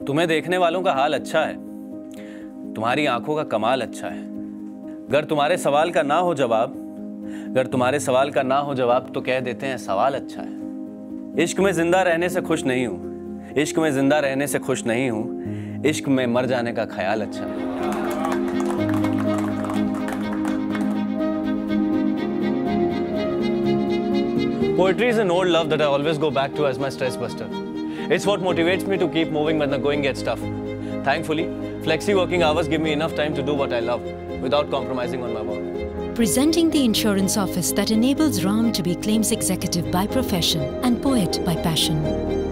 तुम्हें देखने वालों का हाल अच्छा है, तुम्हारी आंखों का कमाल अच्छा है। अगर तुम्हारे सवाल का ना हो जवाब, अगर तुम्हारे सवाल का ना हो जवाब तो कह देते हैं सवाल अच्छा है। इश्क में जिंदा रहने से खुश नहीं हूं, इश्क में जिंदा रहने से खुश नहीं हूं, इश्क में मर जाने का ख्याल अच्छा है। Poetry is an old love that I always go back to as my stress buster. It's what motivates me to keep moving when the going gets tough. Thankfully, flexi working hours give me enough time to do what I love without compromising on my work. Presenting the insurance office that enables Ram to be claims executive by profession and poet by passion.